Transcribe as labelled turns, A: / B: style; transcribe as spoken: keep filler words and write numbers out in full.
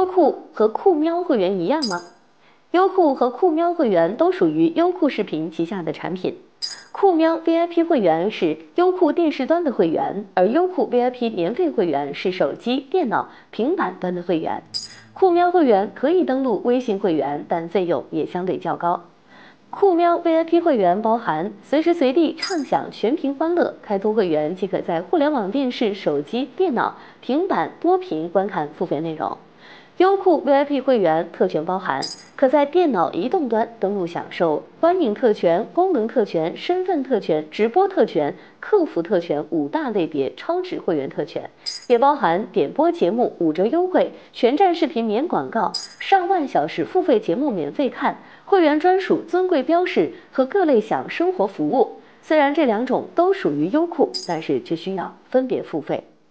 A: 优酷和酷喵会员一样吗？优酷和酷喵会员都属于优酷视频旗下的产品。酷喵 V I P 会员是优酷电视端的会员，而优酷 V I P 年费会员是手机、电脑、平板端的会员。酷喵会员可以登录微信会员，但费用也相对较高。酷喵 V I P 会员包含随时随地畅享全屏欢乐，开通会员即可在互联网电视、手机、电脑、平板多屏观看付费内容。优酷 V I P 会员特权包含可在电脑移动端登录享受观影特权、功能特权、身份特权、直播特权、客服特权五大类别超值会员特权，也包含点播节目五折优惠、全站视频免广告、上万小时付费节目免费看、会员专属尊贵标识和各类享生活服务。虽然这两种都属于优酷，但是却需要分别付费。